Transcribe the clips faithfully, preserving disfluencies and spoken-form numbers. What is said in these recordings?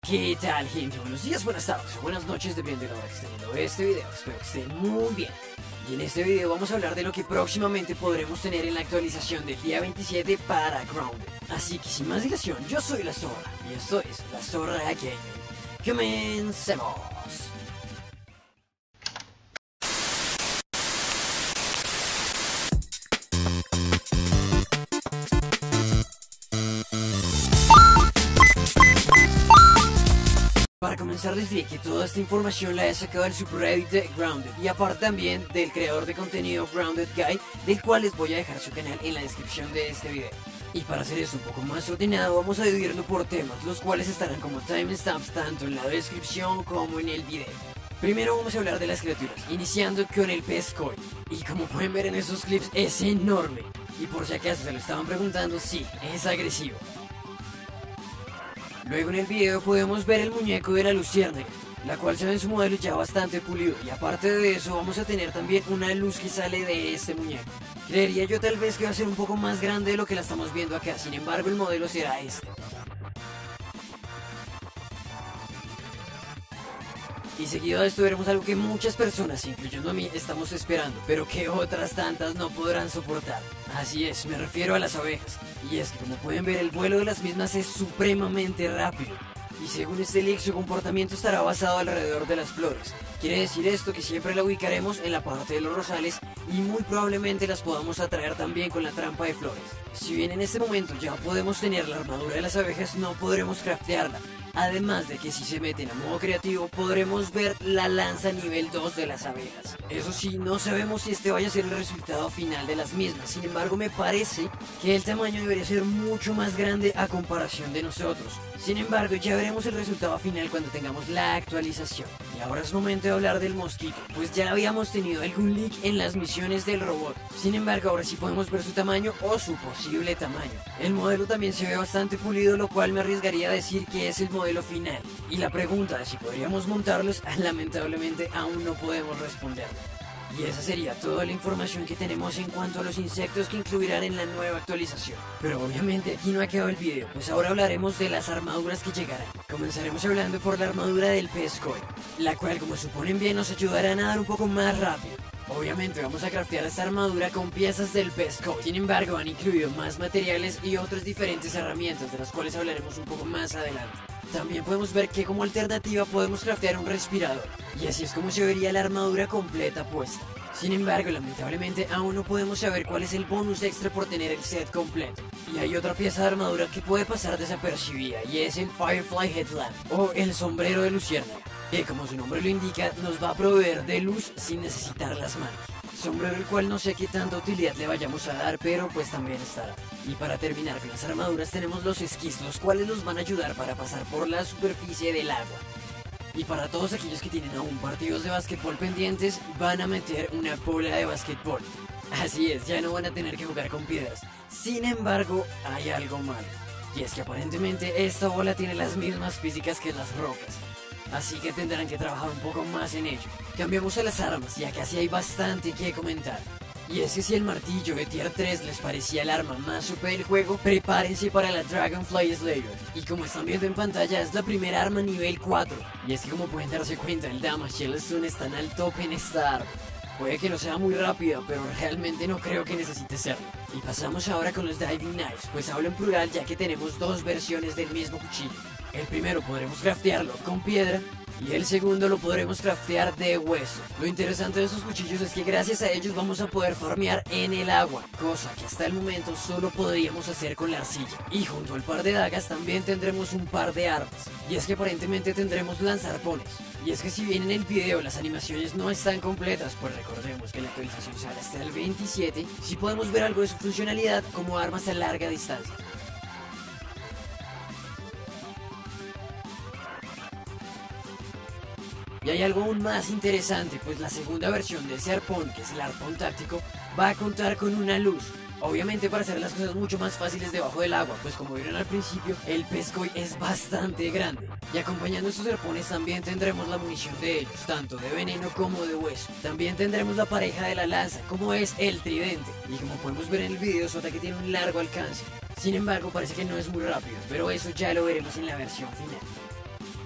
¿Qué tal, gente? Buenos días, buenas tardes o buenas noches, dependiendo de la hora que estén viendo este video. Espero que estén muy bien. Y en este video vamos a hablar de lo que próximamente podremos tener en la actualización del día veintisiete para Grounded. Así que sin más dilación, yo soy la Zorra y esto es la Zorra Gaming. ¡Comencemos! Para comenzar les diré que toda esta información la he sacado del subreddit de Grounded y aparte también del creador de contenido Grounded Guy, del cual les voy a dejar su canal en la descripción de este video. Y para hacer esto un poco más ordenado vamos a dividirlo por temas, los cuales estarán como timestamps tanto en la descripción como en el video. Primero vamos a hablar de las criaturas, iniciando con el pez koi. Y como pueden ver en estos clips es enorme. Y por si acaso se lo estaban preguntando, sí, es agresivo. Luego en el video podemos ver el muñeco de la luciérnaga, la cual se ve en su modelo ya bastante pulido, y aparte de eso vamos a tener también una luz que sale de este muñeco. Creería yo tal vez que va a ser un poco más grande de lo que la estamos viendo acá, sin embargo el modelo será este. Y seguido de esto veremos algo que muchas personas, incluyendo a mí, estamos esperando, pero que otras tantas no podrán soportar. Así es, me refiero a las abejas. Y es que como pueden ver el vuelo de las mismas es supremamente rápido. Y según este leak su comportamiento estará basado alrededor de las flores. Quiere decir esto que siempre la ubicaremos en la parte de los rosales y muy probablemente las podamos atraer también con la trampa de flores. Si bien en este momento ya podemos tener la armadura de las abejas, no podremos craftearla. Además de que si se meten a modo creativo podremos ver la lanza nivel dos de las abejas. Eso sí, no sabemos si este vaya a ser el resultado final de las mismas. Sin embargo, me parece que el tamaño debería ser mucho más grande a comparación de nosotros. Sin embargo, ya veremos el resultado final cuando tengamos la actualización. Y ahora es momento de hablar del mosquito, pues ya habíamos tenido algún leak en las misiones del robot. Sin embargo, ahora sí podemos ver su tamaño o su posible tamaño. El modelo también se ve bastante pulido, lo cual me arriesgaría a decir que es el modelo final. Y la pregunta de si podríamos montarlos, lamentablemente aún no podemos responder. Y esa sería toda la información que tenemos en cuanto a los insectos que incluirán en la nueva actualización. Pero obviamente aquí no ha quedado el video, pues ahora hablaremos de las armaduras que llegarán. Comenzaremos hablando por la armadura del pez koi, la cual, como suponen bien, nos ayudará a nadar un poco más rápido. Obviamente vamos a craftear esta armadura con piezas del pez koi. Sin embargo, han incluido más materiales y otras diferentes herramientas, de las cuales hablaremos un poco más adelante. También podemos ver que como alternativa podemos craftear un respirador, y así es como se vería la armadura completa puesta. Sin embargo, lamentablemente aún no podemos saber cuál es el bonus extra por tener el set completo. Y hay otra pieza de armadura que puede pasar desapercibida, y es el Firefly Headlamp, o el sombrero de luciérnaga, que como su nombre lo indica, nos va a proveer de luz sin necesitar las manos. Sombrero el cual no sé qué tanta utilidad le vayamos a dar, pero pues también estará. Y para terminar con las armaduras tenemos los esquís, los cuales nos van a ayudar para pasar por la superficie del agua. Y para todos aquellos que tienen aún partidos de básquetbol pendientes, van a meter una bola de básquetbol. Así es, ya no van a tener que jugar con piedras. Sin embargo, hay algo malo, y es que aparentemente esta bola tiene las mismas físicas que las rocas. Así que tendrán que trabajar un poco más en ello. Cambiamos a las armas, ya que así hay bastante que comentar. Y es que si el martillo de tier tres les parecía el arma más O P del juego, prepárense para la Dragonfly Slayer. Y como están viendo en pantalla, es la primera arma nivel cuatro. Y es que como pueden darse cuenta, el damage y el stun están al tope en esta arma. Puede que no sea muy rápida, pero realmente no creo que necesite serlo. Y pasamos ahora con los Diving Knives, pues hablo en plural ya que tenemos dos versiones del mismo cuchillo. El primero podremos craftearlo con piedra y el segundo lo podremos craftear de hueso. Lo interesante de estos cuchillos es que gracias a ellos vamos a poder farmear en el agua, cosa que hasta el momento solo podríamos hacer con la arcilla. Y junto al par de dagas también tendremos un par de armas, y es que aparentemente tendremos lanzarpones. Y es que si bien en el video las animaciones no están completas, pues recordemos que la actualización sale hasta el veintisiete, sí podemos ver algo de su funcionalidad como armas a larga distancia. Y hay algo aún más interesante, pues la segunda versión de ese arpón, que es el arpón táctico, va a contar con una luz. Obviamente para hacer las cosas mucho más fáciles debajo del agua, pues como vieron al principio, el pez koi es bastante grande. Y acompañando estos arpones también tendremos la munición de ellos, tanto de veneno como de hueso. También tendremos la pareja de la lanza, como es el tridente. Y como podemos ver en el video, su ataque tiene un largo alcance. Sin embargo, parece que no es muy rápido, pero eso ya lo veremos en la versión final.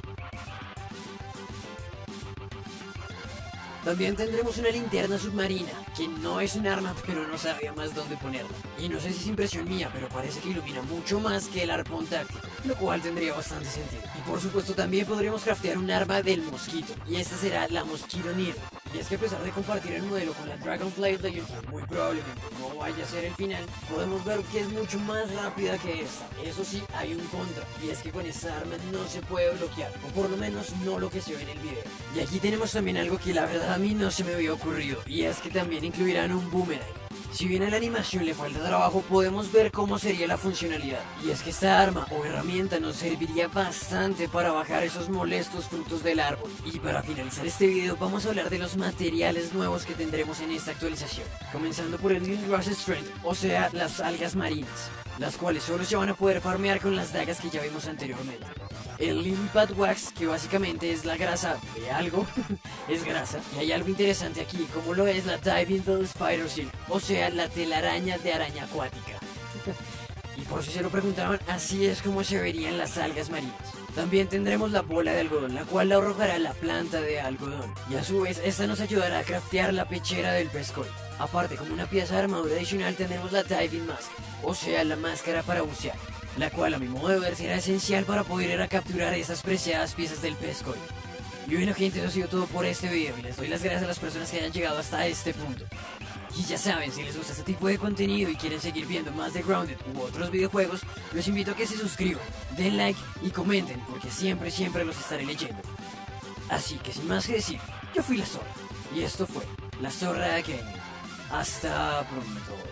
También tendremos una linterna submarina, que no es un arma, pero no sabía más dónde ponerla. Y no sé si es impresión mía, pero parece que ilumina mucho más que el arpón táctico, lo cual tendría bastante sentido. Y por supuesto también podríamos craftear un arma del mosquito, y esta será la Mosquito Needle. Y es que a pesar de compartir el modelo con la Dragonfly Slayer, que muy probablemente no vaya a ser el final, podemos ver que es mucho más rápida que esta. Eso sí, hay un contra, y es que con esta arma no se puede bloquear, o por lo menos no lo que se ve en el video. Y aquí tenemos también algo que la verdad a mí no se me había ocurrido, y es que también incluirán un boomerang. Si bien a la animación le falta trabajo, podemos ver cómo sería la funcionalidad. Y es que esta arma o herramienta nos serviría bastante para bajar esos molestos frutos del árbol. Y para finalizar este video vamos a hablar de los materiales nuevos que tendremos en esta actualización. Comenzando por el Green Grass Strength, o sea, las algas marinas, las cuales solo se van a poder farmear con las dagas que ya vimos anteriormente. El Lily Pad Wax, que básicamente es la grasa de algo, es grasa. Y hay algo interesante aquí, como lo es la Diving Bell Spider Silk, o sea, la telaraña de araña acuática. Y por si se lo preguntaban, así es como se verían las algas marinas. También tendremos la bola de algodón, la cual la arrojará la planta de algodón. Y a su vez, esta nos ayudará a craftear la pechera del pescoy. Aparte, como una pieza de armadura adicional, tendremos la Diving Mask, o sea, la máscara para bucear, la cual a mi modo de ver será esencial para poder ir a capturar esas preciadas piezas del pescoy. Y bueno gente, eso ha sido todo por este video y les doy las gracias a las personas que hayan llegado hasta este punto. Y ya saben, si les gusta este tipo de contenido y quieren seguir viendo más de Grounded u otros videojuegos, los invito a que se suscriban, den like y comenten, porque siempre, siempre los estaré leyendo. Así que sin más que decir, yo fui la Zorra, y esto fue La Zorra Gaming. Hasta pronto.